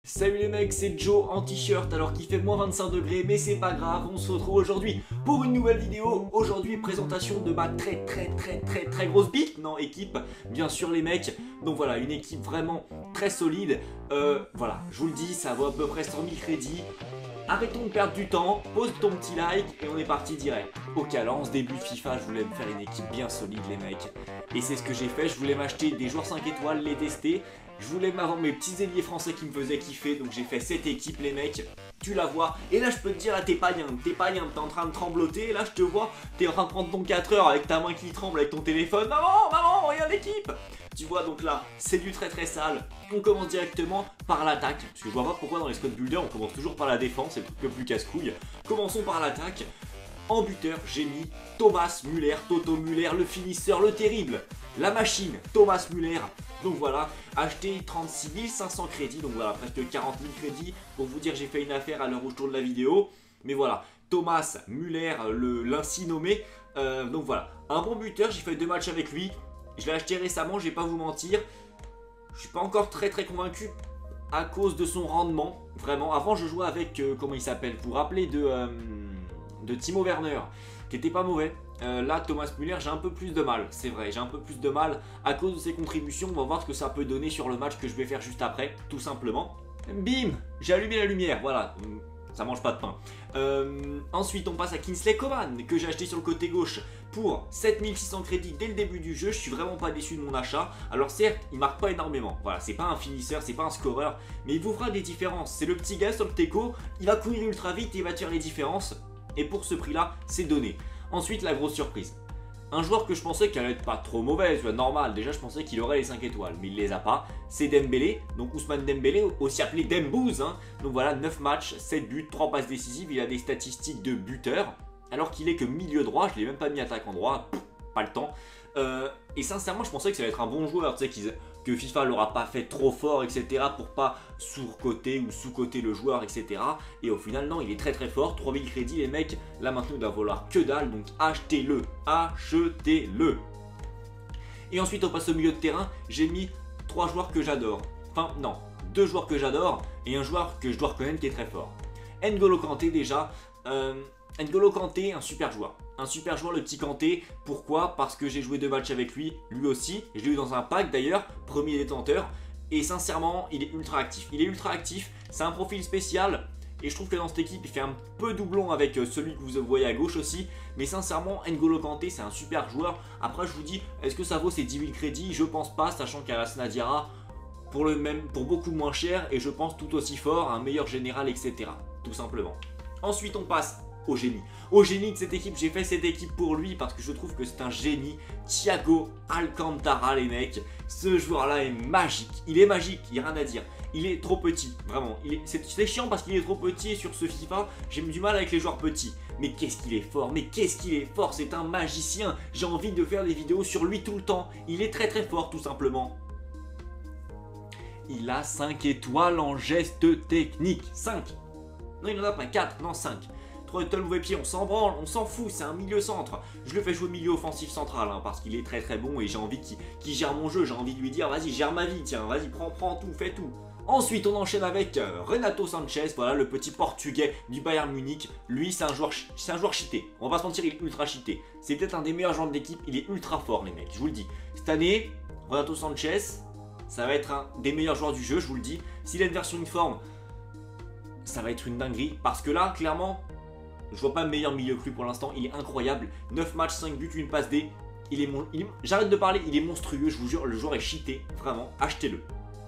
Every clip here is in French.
Salut les mecs, c'est Joe en t-shirt alors qu'il fait moins 25 degrés, mais c'est pas grave, on se retrouve aujourd'hui pour une nouvelle vidéo. Aujourd'hui, présentation de ma très grosse big, non, équipe, bien sûr les mecs. Donc voilà, une équipe vraiment très solide. Voilà, je vous le dis, ça vaut à peu près 100 000 crédits. Arrêtons de perdre du temps, pose ton petit like et on est parti direct. Ok, alors en ce début de FIFA, je voulais me faire une équipe bien solide les mecs. Et c'est ce que j'ai fait, je voulais m'acheter des joueurs 5 étoiles, les tester. Je voulais m'avoir mes petits ailiers français qui me faisaient kiffer, donc j'ai fait cette équipe les mecs. Tu la vois, et là je peux te dire, là t'es pas bien, t'es en train de trembloter, et là je te vois, t'es en train de prendre ton 4 heures avec ta main qui tremble, avec ton téléphone. Maman, regarde l'équipe. Tu vois, donc là, c'est du très sale. On commence directement par l'attaque. Parce que je vois pas pourquoi dans les squad builders, on commence toujours par la défense, c'est le truc le plus casse-couille. Commençons par l'attaque. En buteur, j'ai mis Thomas Müller, Toto Müller, le finisseur, le terrible. La machine, Thomas Müller. Donc voilà, acheté 36 500 crédits, donc voilà, presque 40 000 crédits. Pour vous dire, j'ai fait une affaire à l'heure où je tourne la vidéo. Mais voilà, Thomas Müller, l'ainsi nommé. Donc voilà, un bon buteur, j'ai fait 2 matchs avec lui. Je l'ai acheté récemment, je vais pas vous mentir. Je suis pas encore très convaincu à cause de son rendement. Vraiment, avant je jouais avec, comment il s'appelle, vous vous rappelez de Timo Werner, qui était pas mauvais. Là, Thomas Müller, j'ai un peu plus de mal, c'est vrai, j'ai un peu plus de mal à cause de ses contributions. On va voir ce que ça peut donner sur le match que je vais faire juste après, tout simplement. Bim, j'ai allumé la lumière, voilà, ça mange pas de pain. Ensuite, on passe à Kingsley Coman, que j'ai acheté sur le côté gauche pour 7600 crédits dès le début du jeu. Je suis vraiment pas déçu de mon achat. Alors certes, il marque pas énormément, voilà, c'est pas un finisseur, c'est pas un scoreur, mais il vous fera des différences. C'est le petit gars sur le teco, il va courir ultra vite et il va te faire les différences. Et pour ce prix-là, c'est donné. Ensuite, la grosse surprise. Un joueur que je pensais qu'il allait être pas trop mauvais, normal, déjà je pensais qu'il aurait les 5 étoiles, mais il les a pas. C'est Dembélé, donc Ousmane Dembélé, aussi appelé Dembouz. Hein. Donc voilà, 9 matchs, 7 buts, 3 passes décisives, il a des statistiques de buteur, alors qu'il est que milieu droit, je l'ai même pas mis attaquant droit, pas le temps. Et sincèrement, je pensais que ça allait être un bon joueur, tu sais, que FIFA l'aura pas fait trop fort, etc. pour pas surcoter ou sous-coter le joueur, etc. Et au final, non, il est très fort. 3000 crédits, les mecs, là maintenant, il doit valoir que dalle, donc achetez-le, achetez-le. Et ensuite, on passe au milieu de terrain, j'ai mis 3 joueurs que j'adore. Enfin, non, 2 joueurs que j'adore et un joueur que je dois reconnaître qui est très fort. N'Golo Kanté, déjà. N'Golo Kanté, un super joueur. Un super joueur, le petit Kanté. Pourquoi? Parce que j'ai joué 2 matchs avec lui, lui aussi. Je l'ai eu dans un pack d'ailleurs, premier détenteur. Et sincèrement, il est ultra actif. Il est ultra actif, c'est un profil spécial. Et je trouve que dans cette équipe, il fait un peu doublon avec celui que vous voyez à gauche aussi. Mais sincèrement, N'Golo Kanté, c'est un super joueur. Après, je vous dis, est-ce que ça vaut ses 10 000 crédits? Je pense pas, sachant qu'à la Snadiara, pour beaucoup moins cher. Et je pense tout aussi fort, un meilleur général, etc. Tout simplement. Ensuite, on passe au génie. Au génie de cette équipe, j'ai fait cette équipe pour lui parce que je trouve que c'est un génie. Thiago Alcantara, les mecs. Ce joueur-là est magique. Il est magique, il n'y a rien à dire. Il est trop petit, vraiment. C'est chiant parce qu'il est trop petit et sur ce FIFA, j'ai du mal avec les joueurs petits. Mais qu'est-ce qu'il est fort, mais qu'est-ce qu'il est fort. C'est un magicien. J'ai envie de faire des vidéos sur lui tout le temps. Il est très fort, tout simplement. Il a 5 étoiles en geste technique. 5. Non, il n'en a pas 4, non 5. 3 étoiles mauvais pied, on s'en branle, on s'en fout, c'est un milieu centre. Je le fais jouer milieu offensif central hein, parce qu'il est très bon et j'ai envie qu'il gère mon jeu. J'ai envie de lui dire vas-y gère ma vie, tiens, vas-y prends tout, fais tout. Ensuite on enchaîne avec Renato Sanchez, voilà le petit portugais du Bayern Munich. Lui c'est un joueur cheaté, on va pas se mentir, il est ultra cheaté. C'est peut-être un des meilleurs joueurs de l'équipe, il est ultra fort les mecs, je vous le dis. Cette année, Renato Sanchez, ça va être un des meilleurs joueurs du jeu, je vous le dis. S'il a une version uniforme, ça va être une dinguerie parce que là clairement, je vois pas meilleur milieu que lui pour l'instant, il est incroyable. 9 matchs, 5 buts, une passe D. J'arrête de parler, il est monstrueux, je vous jure, le joueur est cheaté, vraiment, achetez-le.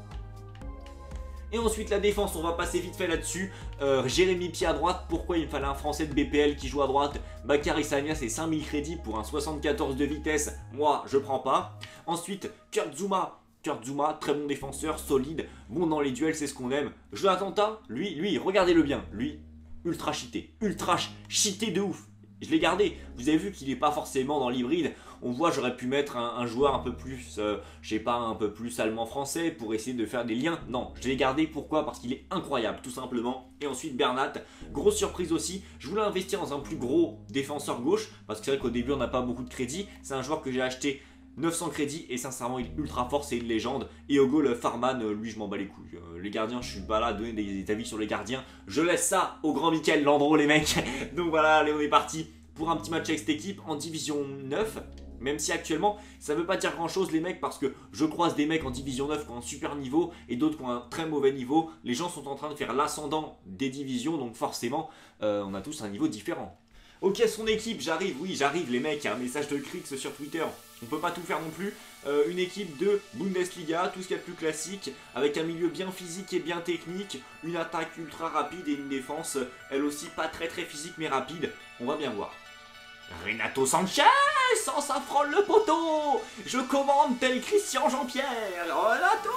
Et ensuite la défense, on va passer vite fait là-dessus. Jérémy Pied à droite, pourquoi il me fallait un français de BPL qui joue à droite? Bakary Sagna, c'est 5000 crédits pour un 74 de vitesse, moi je prends pas. Ensuite, Kurt Zouma, très bon défenseur, solide, bon dans les duels, c'est ce qu'on aime. Jonathan Tah, lui, regardez-le bien, lui, ultra cheaté de ouf. Je l'ai gardé, vous avez vu qu'il n'est pas forcément dans l'hybride. On voit, j'aurais pu mettre un joueur un peu plus, je sais pas, un peu plus allemand-français pour essayer de faire des liens. Non, je l'ai gardé, pourquoi? Parce qu'il est incroyable, tout simplement. Et ensuite Bernat, grosse surprise aussi. Je voulais investir dans un plus gros défenseur gauche, parce que c'est vrai qu'au début on n'a pas beaucoup de crédit. C'est un joueur que j'ai acheté 900 crédits et sincèrement il est ultra fort, c'est une légende. Et au goal Farman, lui je m'en bats les couilles. Les gardiens, je suis pas là à donner des avis sur les gardiens. Je laisse ça au grand Michael Landreau les mecs. Donc voilà, allez on est parti pour un petit match avec cette équipe en division 9. Même si actuellement, ça veut pas dire grand chose les mecs, parce que je croise des mecs en division 9 qui ont un super niveau et d'autres qui ont un très mauvais niveau. Les gens sont en train de faire l'ascendant des divisions, donc forcément, on a tous un niveau différent. Ok, son équipe, j'arrive, oui j'arrive les mecs, un message de Krix sur Twitter, on peut pas tout faire non plus. Une équipe de Bundesliga, tout ce qu'il y a de plus classique, avec un milieu bien physique et bien technique, une attaque ultra rapide et une défense, elle aussi pas très physique mais rapide, on va bien voir. Renato Sanchez, ça frôle le poteau. Je commande tel Christian Jean-Pierre. Renato.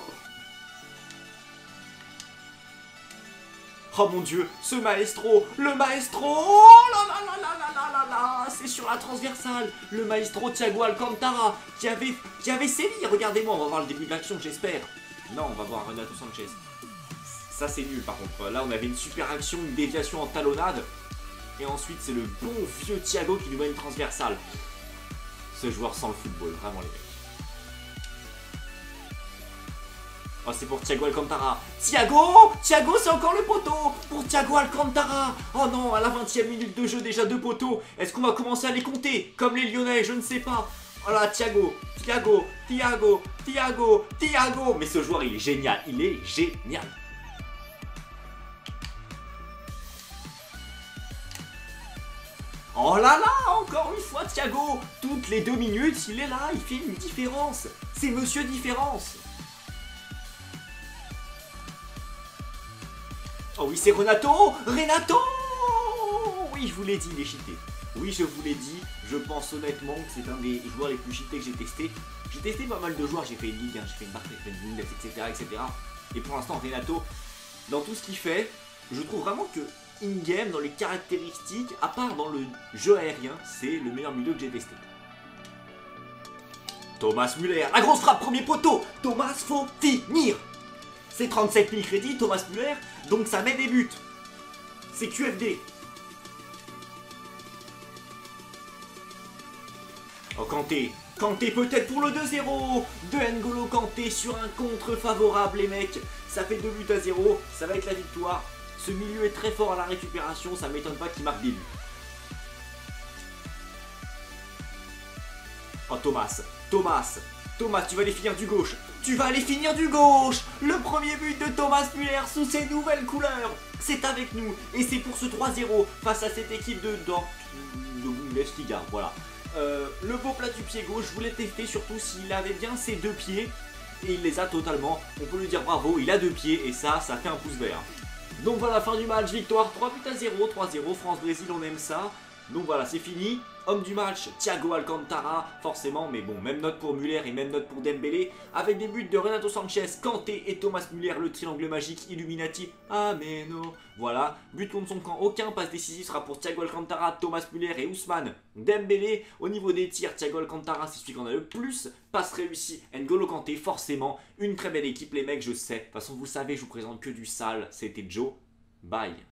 Oh mon dieu, ce maestro, le maestro. Oh là là là là là là là là. C'est sur la transversale. Le maestro Thiago Alcantara qui avait sévi. Regardez-moi, on va voir le début de l'action, j'espère. Non, on va voir Renato Sanchez. Ça c'est nul par contre. Là on avait une super action, une déviation en talonnade. Et ensuite, c'est le bon vieux Thiago qui nous met une transversale. Ce joueur sans le football, vraiment les mecs. Oh, c'est pour Thiago Alcantara. Thiago, c'est encore le poteau pour Thiago Alcantara. Oh non, à la 20e minute de jeu, déjà 2 poteaux. Est-ce qu'on va commencer à les compter comme les Lyonnais? Je ne sais pas. Oh là, Thiago. Mais ce joueur, il est génial. Oh là là, encore une fois Thiago. Toutes les 2 minutes, il est là, il fait une différence. C'est Monsieur Différence. Oh oui, c'est Renato. Oui, je vous l'ai dit, il est cheaté. Oui, je vous l'ai dit, je pense honnêtement que c'est un des joueurs les plus cheatés que j'ai testé. J'ai testé pas mal de joueurs, j'ai fait une Ligue 1, j'ai fait une Barca, j'ai fait une Bundes, etc. Et pour l'instant, Renato, dans tout ce qu'il fait, je trouve vraiment que in-game, dans les caractéristiques, à part dans le jeu aérien, c'est le meilleur milieu que j'ai testé. Thomas Müller, la grosse frappe, premier poteau. Thomas, faut finir. C'est 37 000 crédits, Thomas Müller, donc ça met des buts. C'est QFD. Oh, Kanté peut-être pour le 2-0 de N'Golo Kanté sur un contre favorable les mecs. Ça fait 2-0, ça va être la victoire. Ce milieu est très fort à la récupération, ça m'étonne pas qu'il marque des buts. Oh Thomas, tu vas aller finir du gauche. Le premier but de Thomas Müller sous ses nouvelles couleurs. C'est avec nous et c'est pour ce 3-0 face à cette équipe de Bundesliga, voilà. Le beau plat du pied gauche, je voulais tester surtout s'il avait bien ses 2 pieds. Et il les a totalement, on peut lui dire bravo, il a 2 pieds et ça fait un pouce vert. Donc voilà, fin du match, victoire 3-0, 3-0, France-Brésil, on aime ça. Donc voilà, c'est fini. Homme du match, Thiago Alcantara, forcément, mais bon, même note pour Müller et même note pour Dembélé. Avec des buts de Renato Sanchez, Kanté et Thomas Müller, le triangle magique Illuminati. Ameno. Voilà, but contre son camp, aucun passe décisif sera pour Thiago Alcantara, Thomas Müller et Ousmane Dembélé. Au niveau des tirs, Thiago Alcantara, c'est celui qu'on a le plus. Passe réussi, N'Golo Kanté, forcément. Une très belle équipe, les mecs, je sais. De toute façon, vous savez, je vous présente que du sale. C'était Joe. Bye.